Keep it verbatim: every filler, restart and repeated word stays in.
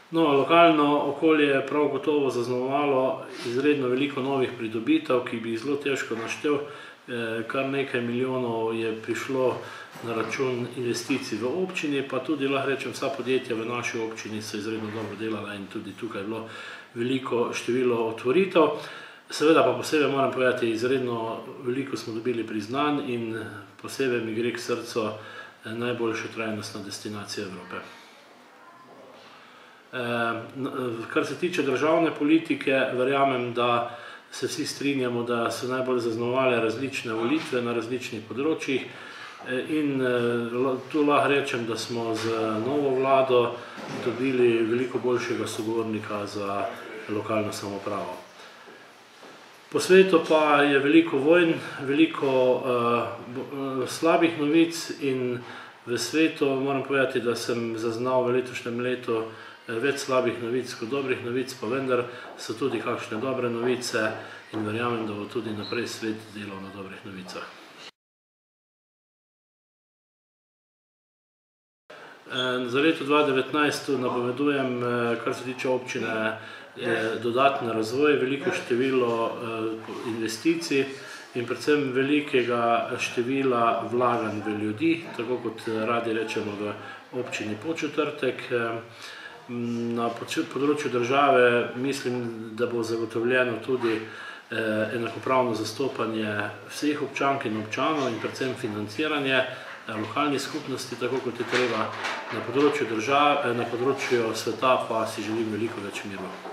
No, lokalno okolje je prav gotovo zaznamovalo izredno veliko novih pridobitev, ki bi jih zelo težko naštel. Kar nekaj milijonov je prišlo na račun investicij v občini, pa tudi lahko rečem, vsa podjetja v naši občini so izredno dobro delala in tudi tukaj je bilo veliko število otvoritev. Seveda pa posebej moram povedati, izredno veliko smo dobili priznanj in posebej mi gre k srcu najboljša trajnostna destinacija Evrope. Kar se tiče državne politike, verjamem, da se vsi strinjamo, da so najbolj zaznamovale različne volitve na različnih področjih in tu lahko rečem, da smo z novo vlado dobili veliko boljšega sogovornika za lokalno samoupravo. Po svetu pa je veliko vojn, veliko slabih novic in v svetu moram povedati, da sem zaznal v letošnjem letu več slabih novic kot dobrih novic, pa vendar so tudi kakšne dobre novice in verjamem, da bo tudi naprej svet delal na dobrih novicah. Za leto dva devetnajst napovedujem, kar se tiče občine, dodatni razvoj, veliko število investicij in predvsem velikega števila vlaganj v ljudi, tako kot radi rečemo v občini Podčetrtek. Na področju države mislim, da bo zagotovljeno tudi enakopravno zastopanje vseh občank in občanov in predvsem financiranje lokalnih skupnosti, tako kot je treba. Na področju države, na področju sveta pa si želim veliko več miru.